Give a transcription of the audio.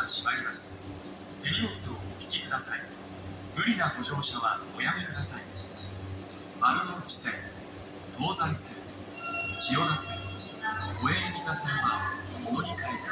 が閉まります。手荷物をお引きください。無理なご乗車はおやめください。丸ノ内線、東西線、千代田線、都営三田線はお乗り換えです。